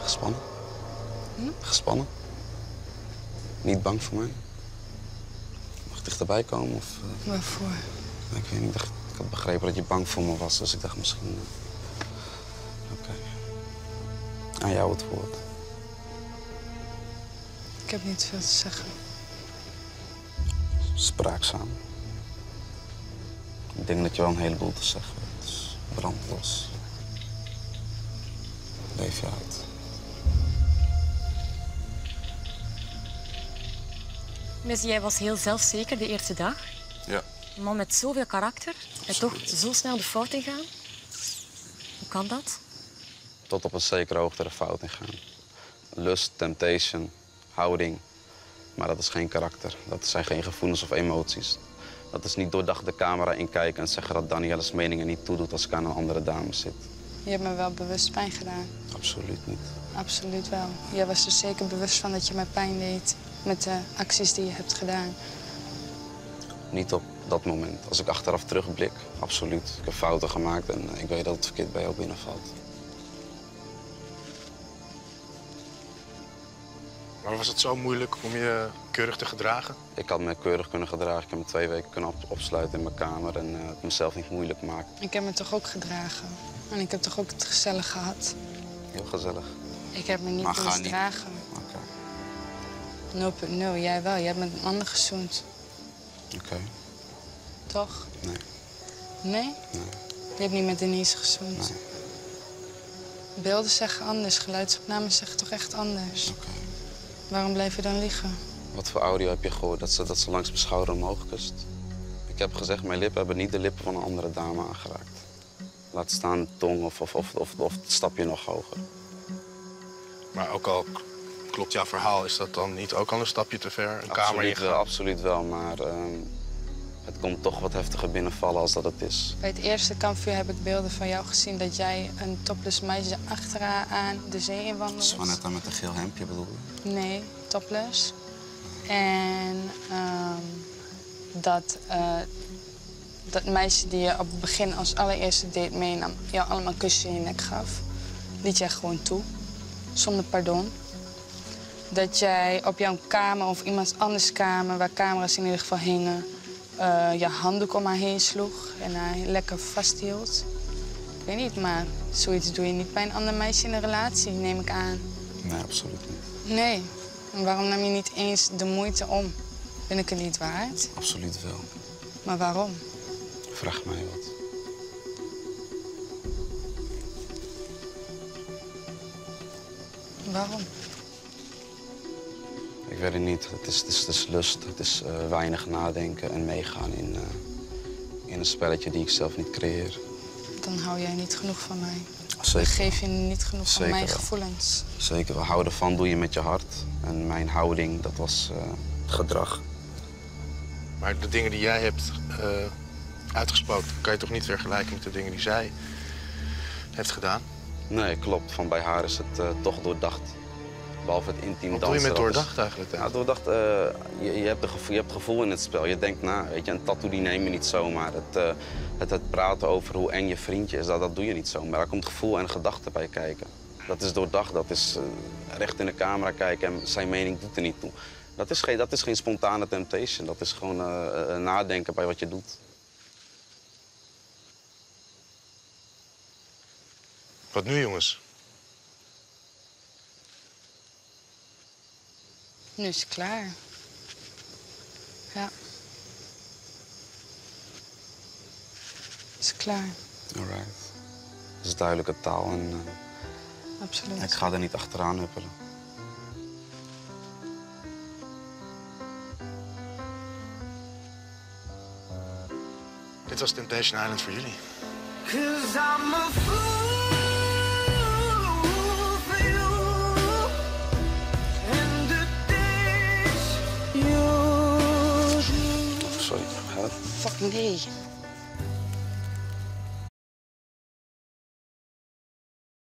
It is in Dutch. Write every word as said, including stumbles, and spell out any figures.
Gespannen? Hm? Gespannen? Niet bang voor mij? Mag ik dichterbij komen? Of, uh... Waarvoor? Ik weet niet, ik, dacht, ik had begrepen dat je bang voor me was, dus ik dacht misschien... Uh... Oké. Okay. Aan jou het woord. Ik heb niet veel te zeggen. Spraakzaam. Ik denk dat je wel een heleboel te zeggen hebt. Dus brand los. Leef je uit. Messi, jij was heel zelfzeker de eerste dag. Ja. Een man met zoveel karakter en toch zo snel de fout ingaan. Hoe kan dat? Tot op een zekere hoogte de fout ingaan. Lust, temptation, houding. Maar dat is geen karakter. Dat zijn geen gevoelens of emoties. Dat is niet doordacht de camera inkijken en zeggen dat Danielle's meningen niet toedoet als ik aan een andere dame zit. Je hebt me wel bewust pijn gedaan. Absoluut niet. Absoluut wel. Jij was er zeker bewust van dat je mij pijn deed met de acties die je hebt gedaan. Niet op dat moment. Als ik achteraf terugblik, absoluut. Ik heb fouten gemaakt en ik weet dat het verkeerd bij jou binnenvalt. Maar was het zo moeilijk om je keurig te gedragen? Ik had me keurig kunnen gedragen. Ik heb me twee weken kunnen op opsluiten in mijn kamer en uh, het mezelf niet moeilijk maken. Ik heb me toch ook gedragen. En ik heb toch ook het gezellig gehad. Heel gezellig. Ik heb me niet Maar ga misdragen. Oké. Okay. nul punt nul, jij wel. Jij hebt met een ander gezoend. Oké. Okay. Toch? Nee. Nee? Nee. Je hebt niet met Denise gezoend. Nee. Beelden zeggen anders, geluidsopnames zeggen toch echt anders. Oké. Okay. Waarom blijf je dan liegen? Wat voor audio heb je gehoord dat ze, dat ze langs mijn schouder omhoog kust? Ik heb gezegd, mijn lippen hebben niet de lippen van een andere dame aangeraakt. Laat staan tong of, of, of, of, of het stapje nog hoger. Maar ook al klopt jouw verhaal, is dat dan niet ook al een stapje te ver? Een Absoluut kamer in wel, absoluut wel, maar uh, het komt toch wat heftiger binnenvallen als dat het is. Bij het eerste kampvuur heb ik beelden van jou gezien dat jij een topless meisje achteraan de zee in wandelde. Swanetta met een geel hemdje bedoel je? Nee, topless. En um, dat, uh, dat meisje die je op het begin als allereerste date meenam, jou allemaal kussen in je nek gaf, liet jij gewoon toe, zonder pardon. Dat jij op jouw kamer of iemands anders kamer, waar camera's in ieder geval hingen, uh, je handdoek om haar heen sloeg en haar lekker vasthield. Ik weet niet, maar zoiets doe je niet bij een ander meisje in een relatie, neem ik aan. Nee, absoluut niet. Nee. En waarom nam je niet eens de moeite om? Ben ik het niet waard? Absoluut wel. Maar waarom? Vraag mij wat. Waarom? Ik weet het niet. Het is, het is, het is lust, het is uh, weinig nadenken en meegaan in, uh, in een spelletje die ik zelf niet creëer. Dan hou jij niet genoeg van mij. Zeker. Dan geef je niet genoeg Zeker van mijn wel. gevoelens. Zeker wel. Houden van doe je met je hart. En mijn houding, dat was uh, gedrag. Maar de dingen die jij hebt uh, uitgesproken, kan je toch niet vergelijken met de dingen die zij heeft gedaan? Nee, klopt. Van bij haar is het uh, toch doordacht. Behalve het intiem Wat dansen. doe je met dat doordacht is... eigenlijk dan? Ja, doordacht, uh, je, je, hebt gevoel, je hebt gevoel in het spel. Je denkt na, weet je, een tattoo die neem je niet zomaar. Het, uh, het, het praten over hoe eng je vriendje is, dat, dat doe je niet zomaar. Daar komt gevoel en gedachte bij kijken. Dat is doordacht, dat is uh, recht in de camera kijken en zijn mening doet er niet toe. Dat is geen, dat is geen spontane temptation, dat is gewoon uh, uh, nadenken bij wat je doet. Wat nu, jongens? Nu is het klaar. Ja. Is klaar. Alright. Dat is duidelijke taal en uh, Absoluut. ik ga er niet achteraan huppelen. Dit was Temptation Island voor jullie. Sorry, gaat het? Fuck nee.